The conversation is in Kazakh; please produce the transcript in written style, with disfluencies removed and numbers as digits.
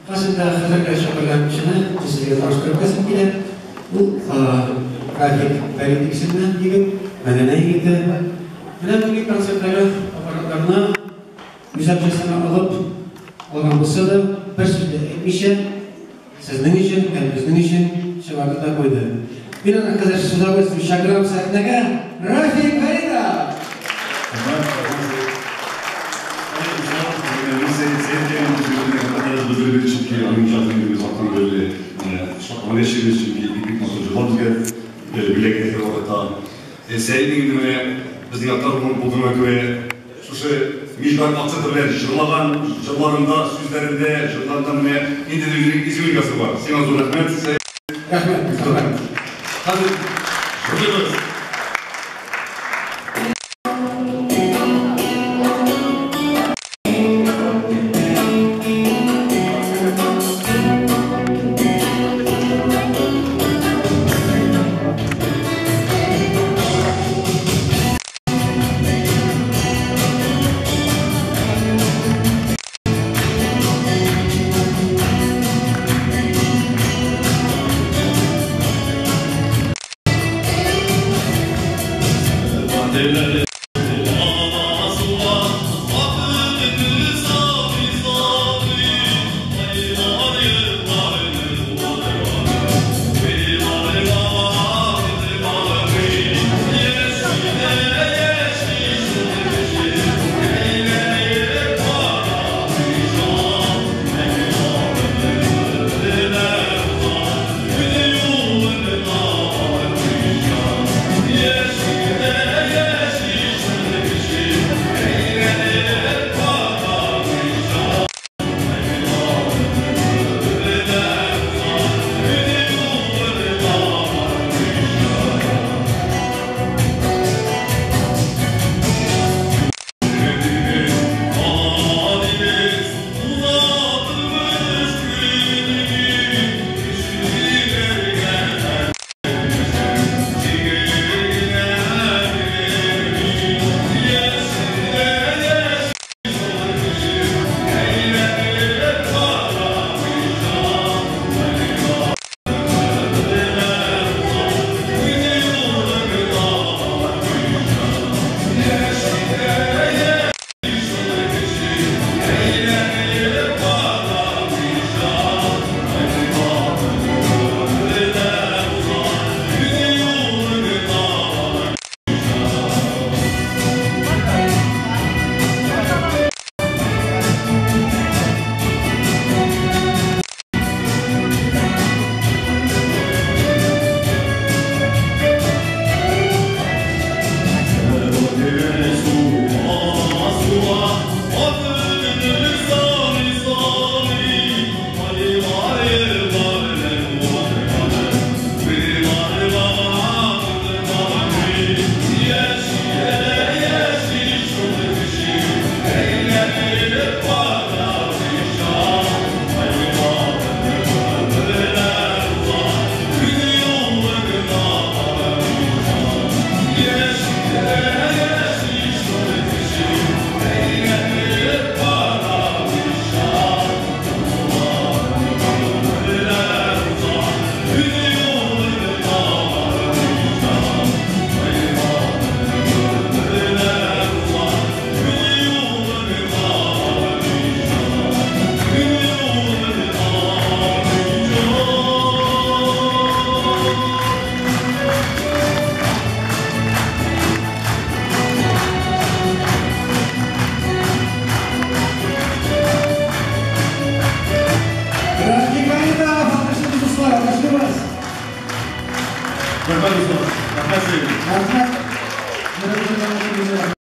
Aslında hazırda şapırgan içine sizlere tanıştırmasın ki bu grafik belirli isimden gibi bedene yigiti. Менә бу концертлары аппаратларына үзәкчәсенә алып алган булса да, бер сүз дә әйтмичә, сезнең өчен һәм безнең өчен чыгарды да куйды. Мин аны хәзер с удовольствием чакырам сәхнәгә Рафик Фәридов. Біздің аттарының бұлдың өкіме шушы межбар мақсатырлер жырлаған жырларында, сөздерінде, жырларында ендеді изюминкасы бар. Сен азу рахмет. Рахмет. Қазір жырлымыз. Terima kasih.